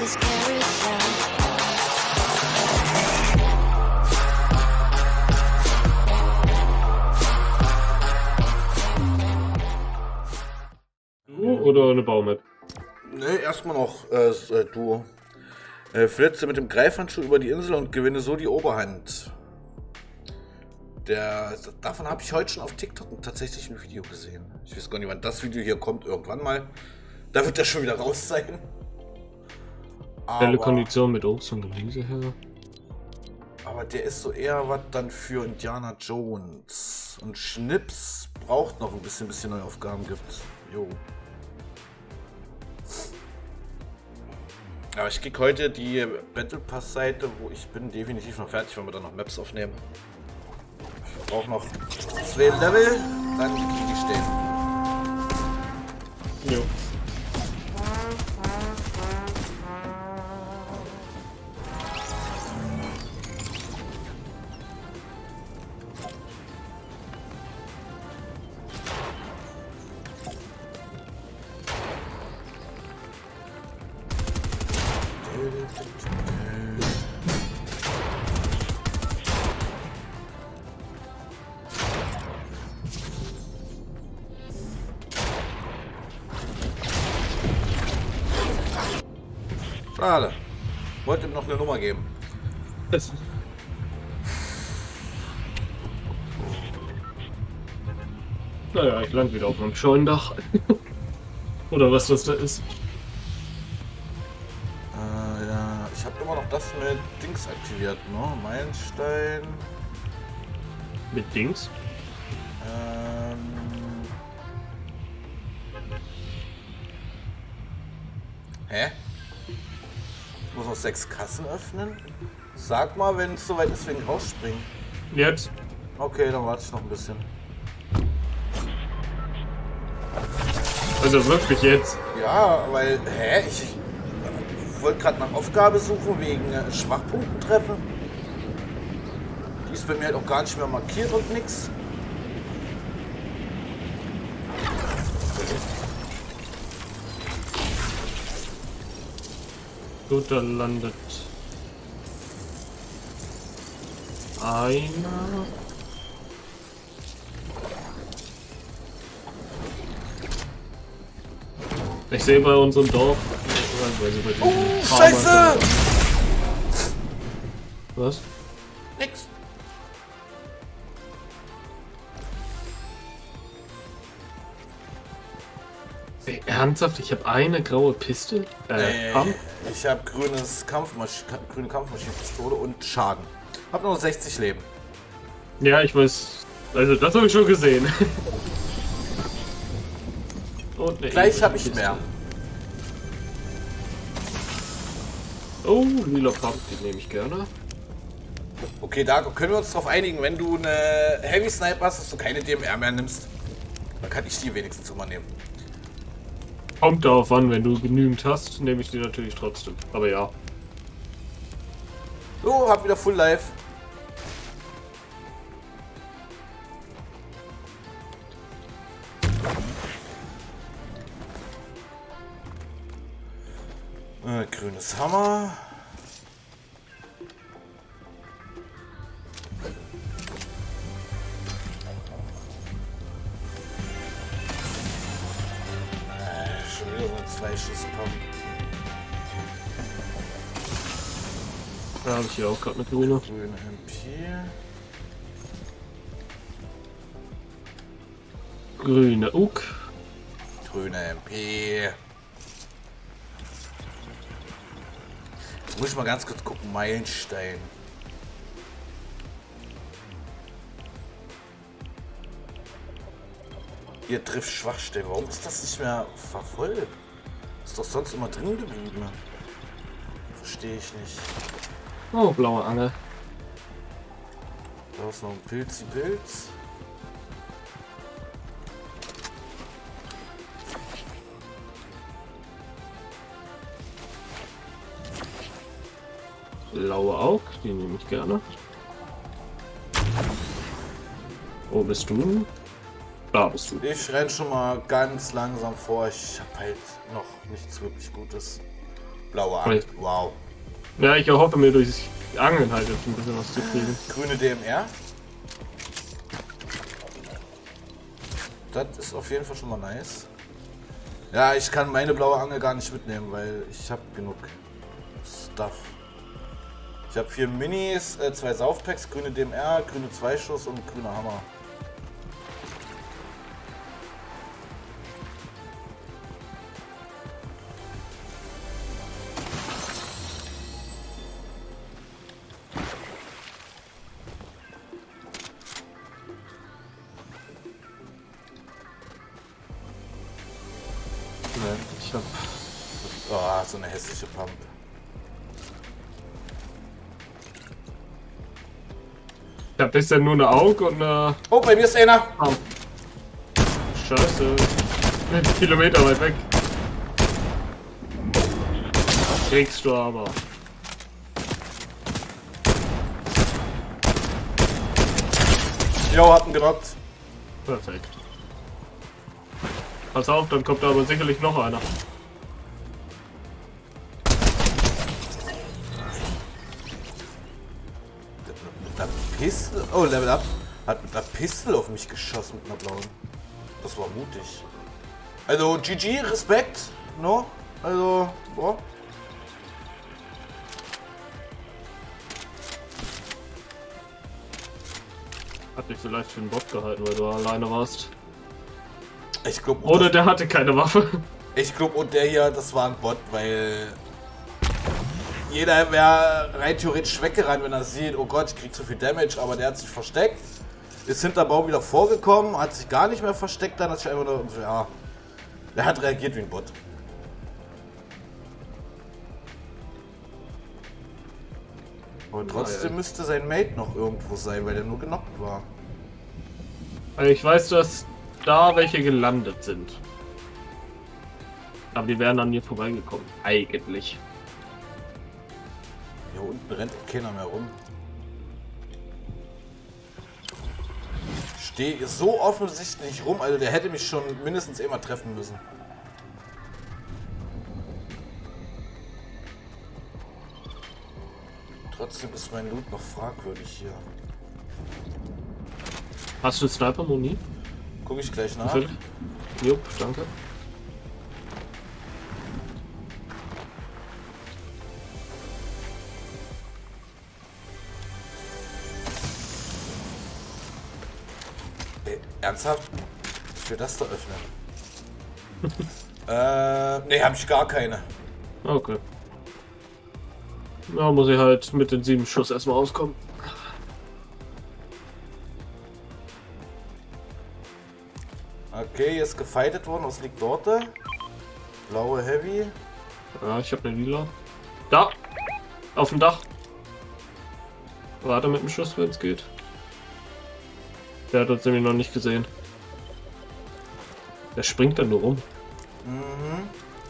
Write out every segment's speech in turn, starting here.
this carousel. Du oder eine Baumap? Ne, erstmal noch du. Flitze mit dem Greifhandschuh über die Insel und gewinne so die Oberhand. Davon habe ich heute schon auf TikTok tatsächlich ein Video gesehen. Ich weiß gar nicht, wann das Video hier kommt, irgendwann mal. Da wird das schon wieder raus sein. Schnelle Kondition mit Obst und Gemüse her. Aber der ist so eher was dann für Indiana Jones. Und Schnips braucht noch ein bisschen, bis es neue Aufgaben gibt. Jo. Aber ich krieg heute die Battle Pass Seite, wo ich bin, definitiv noch fertig, wenn wir dann noch Maps aufnehmen. Ich brauche noch 2 Level, dann krieg ich den. Jo. Schade. Wollte ihm noch eine Nummer geben. Naja, ich lande wieder auf meinem Scheunendach. Oder was das da ist. Ja, ich habe immer noch das mit Dings aktiviert, ne? Meilenstein. Mit Dings? Hä? Ich muss noch 6 Kassen öffnen? Sag mal, wenn es soweit ist, wenn ich rausspringen. Jetzt? Okay, dann warte ich noch ein bisschen. Also wirklich jetzt? Ja, weil, ich wollte gerade nach Aufgabe suchen wegen Schwachpunkten treffen. Die ist bei mir halt auch gar nicht mehr markiert und nix. Gut, dann landet einer. Ich sehe bei unserem Dorf. Oh, Scheiße! Was? Nix. Ey, ernsthaft? Ich habe eine graue Piste? Pump? Ich habe grüne Kampfmaschinenpistole und Schaden. Hab nur 60 Leben. Ja, ich weiß. Also das habe ich schon gesehen. Und eine Gleich habe ich Piste. mehr. Oh, lila Pump, die nehme ich gerne. Okay, da können wir uns darauf einigen, wenn du eine Heavy Sniper hast, dass du keine DMR mehr nimmst. Dann kann ich die wenigstens immer nehmen. Kommt darauf an, wenn du genügend hast, nehme ich die natürlich trotzdem. Aber ja. So, hab wieder Full Life. Grünes Hammer. Schon wieder so ein 2-Schuss-Pump. Da habe ich hier auch gerade eine grüne. Grüne MP. Grüne Uk. Grüne MP. Muss ich mal ganz kurz gucken. Meilenstein. Ihr trifft Schwachstellen. Warum ist das nicht mehr verfolgt? Ist doch sonst immer drin geblieben. Verstehe ich nicht. Oh, blaue Angel. Da ist noch ein Pilzi-Pilz. Blaue Aug, die nehme ich gerne. Wo bist du? Da bist du. Ich renn schon mal ganz langsam vor. Ich habe halt noch nichts wirklich Gutes. Blaue Angel. Wow. Ja, ich erhoffe mir durchs Angeln halt jetzt ein bisschen was zu kriegen. Grüne DMR. Das ist auf jeden Fall schon mal nice. Ja, ich kann meine blaue Angel gar nicht mitnehmen, weil ich habe genug Stuff. Ich habe 4 Minis, 2 Saufpacks, grüne DMR, grüne Zweischuss und grüne Hammer. Ich hab. Oh, so eine hässliche Pump. Ich hab bisher nur eine Auge und eine. Oh, bei mir ist einer. Oh. Scheiße. Kilometer weit weg. Kriegst du aber. Jo, hat ihn gerockt. Perfekt. Pass auf, dann kommt da aber sicherlich noch einer. Mit einer Pistole. Oh, Level Up. Hat mit einer Pistole auf mich geschossen mit einer blauen. Das war mutig. Also GG, Respekt. No? Also, boah. Hat dich vielleicht für einen Bot gehalten, weil du alleine warst. Ich glaube, Oder der hatte keine Waffe. ich glaube, und der hier, das war ein Bot, weil jeder wäre rein theoretisch weggerannt, wenn er sieht, oh Gott, ich krieg zu viel Damage, aber der hat sich versteckt, ist hinter Baum wieder vorgekommen, hat sich gar nicht mehr versteckt, dann hat sich einfach nur, ja, der hat reagiert wie ein Bot. Aber trotzdem müsste sein Mate noch irgendwo sein, weil der nur genockt war. Also ich weiß, dass da welche gelandet sind. Aber die wären an mir vorbeigekommen. Eigentlich. Hier unten rennt keiner mehr rum. Ich stehe so offensichtlich rum, also der hätte mich schon mindestens immer treffen müssen. Trotzdem ist mein Loot noch fragwürdig hier. Hast du Sniper-Muni? Guck ich gleich nach. Jupp, danke. Ernsthaft? Ich will das da öffnen. Ne, habe ich gar keine. Okay. Ja, muss ich halt mit den 7 Schuss erstmal auskommen. Okay, hier ist gefightet worden. Was liegt dort? Blaue Heavy. Ja, ich habe eine Lila. Da! Auf dem Dach. Warte mit dem Schuss, wenn es geht. Der hat uns nämlich noch nicht gesehen. Der springt dann nur rum. Mhm.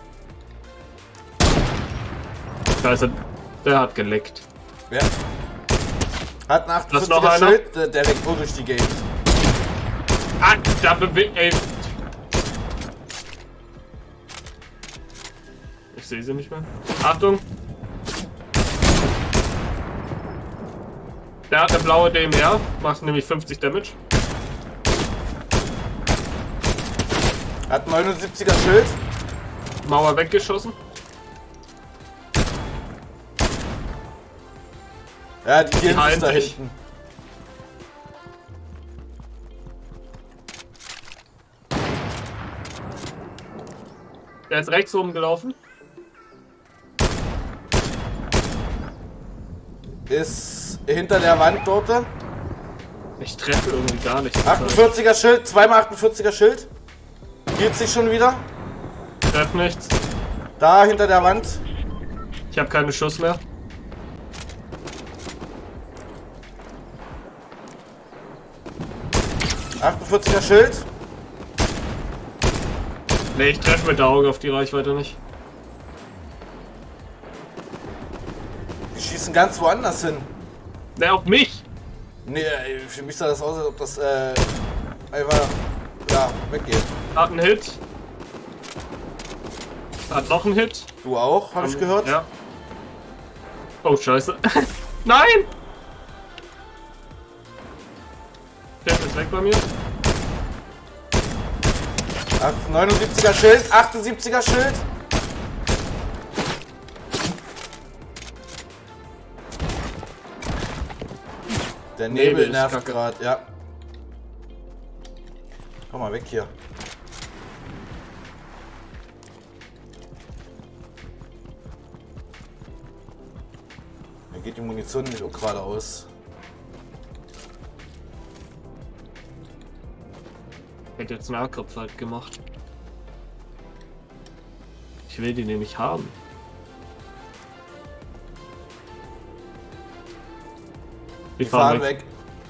Scheiße, der hat geleckt. Wer? Hat einen Das noch 48er einer? Schild, der leckt nur durch die Gate. Ah, da bewegt. Ey. Ich sehe sie nicht mehr. Achtung! Der hat eine blaue DMR, macht nämlich 50 Damage. Hat einen 79er Schild. Mauer weggeschossen. Ja, die hier heilen ist da sich. hinten. Der ist rechts oben gelaufen. Ist hinter der Wand dort. Ich treffe irgendwie gar nicht. 48er Schild, zweimal 48er Schild. Hielt sich schon wieder. Treff nichts. Da hinter der Wand. Ich habe keine Schuss mehr. Er Schild. Ne, ich treffe mit der Auge auf die Reichweite nicht. Die schießen ganz woanders hin. Ne, auf mich! Nee, für mich sah das aus, als ob das einfach ja, weggeht. Hat einen Hit. Hat noch einen Hit. Du auch, habe ich gehört? Ja. Oh, scheiße. Nein! Der ist weg bei mir. 79er Schild, 78er Schild. Der Nebel ist nervt kacke. gerade, ja. Komm mal weg hier. Da geht die Munition nicht auch gerade aus. Hätte jetzt Nahkampf halt gemacht. Ich will die nämlich haben. Die fahren weg.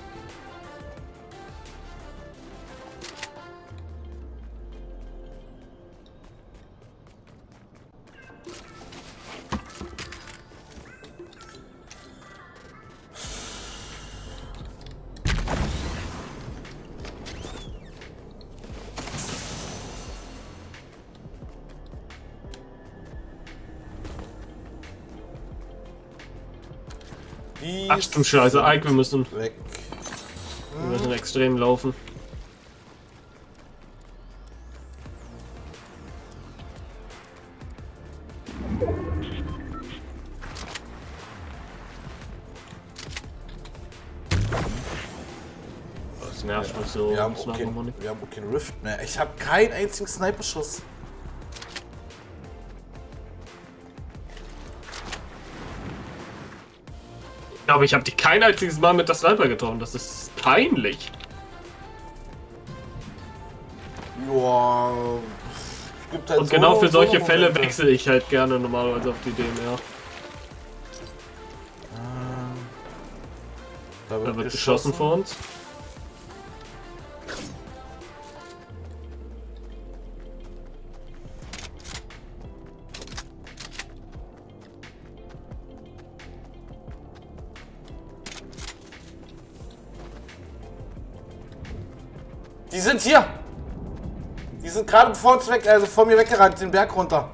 Die Ach du Scheiße, Ike, wir müssen weg. extrem laufen. Das nervt mich so. Wir haben auch keinen Rift mehr. Ich habe keinen einzigen Sniper-Schuss. Ich glaube, ich habe dich kein einziges Mal mit der Sniper getroffen. Das ist peinlich. Ja, gibt halt Und so genau für solche so Fälle Momente. wechsle ich halt gerne normalerweise auf die DMR. Da wird geschossen vor uns. Die sind hier! Die sind gerade vor uns weg, also vor mir weggerannt, den Berg runter.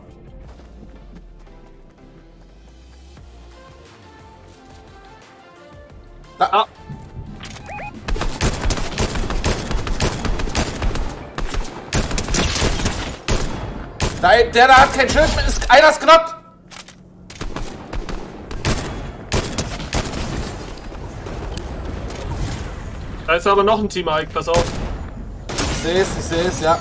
Da. Ah. Der da hat kein Schild mehr, einer ist knappt! Da ist aber noch ein Team, Ike, pass auf. Ich seh es, ja.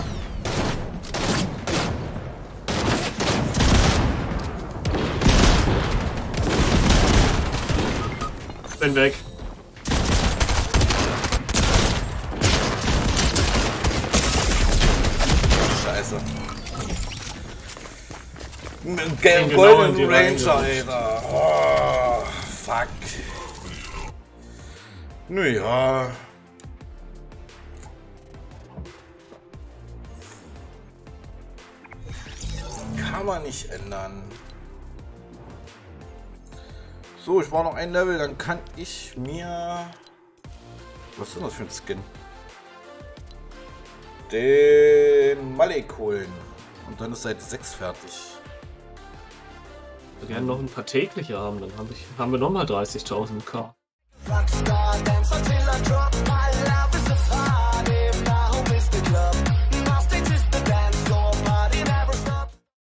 Bin weg. Scheiße. Mit Genau in goldenen die Ranger, Reihe. Alter. Oh, fuck. Naja. Kann man nicht ändern. So, ich brauche noch ein Level, dann kann ich mir... Was ist denn das für ein Skin? Den Malek holen. Und dann ist Seite 6 fertig. Wir werden noch ein paar tägliche haben, dann haben wir nochmal 30.000 K. Rockstar, dance